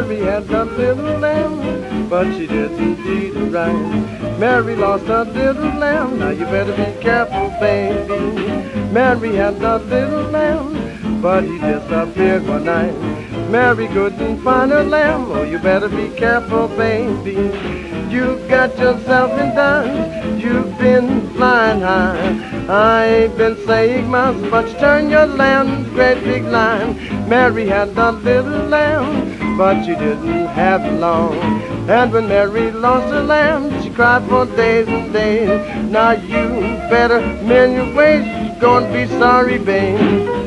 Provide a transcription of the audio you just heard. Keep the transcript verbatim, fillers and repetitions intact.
Mary had a little lamb, but she didn't feed it right. Mary lost a little lamb, now you better be careful, baby. Mary had a little lamb, but he disappeared one night. Mary couldn't find her lamb, oh, you better be careful, baby. You got yourself in done, you've been flying high. I ain't been saying much, but you turn your lamb's great big line. Mary had a little lamb, but she didn't have it long. And when Mary lost her lamb, she cried for days and days. Now you better mend your ways, you're gonna be sorry, babe.